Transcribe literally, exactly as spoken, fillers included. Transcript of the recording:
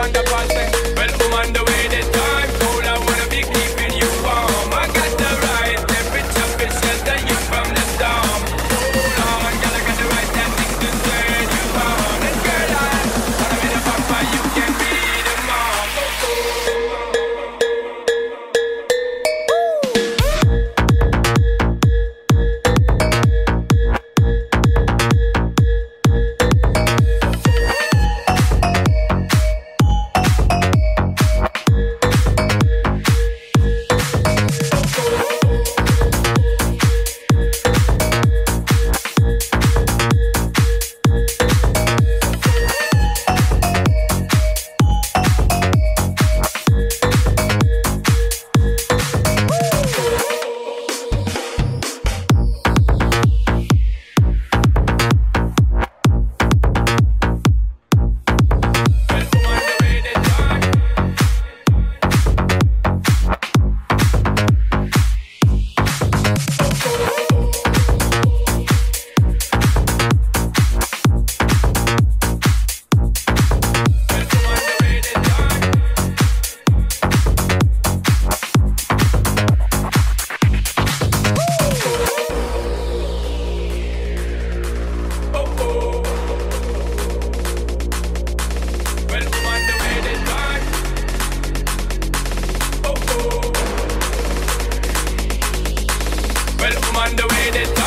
on the pulse. Well, I'm on the way this time. Cold, I wanna be keeping you warm. I got the right temperature to shelter you from the storm. Hold on, girl, I got the right tactics to turn you on. And girl, I wanna be the papa, you can be the mom. Oh, oh. Well, I'm on the way this time.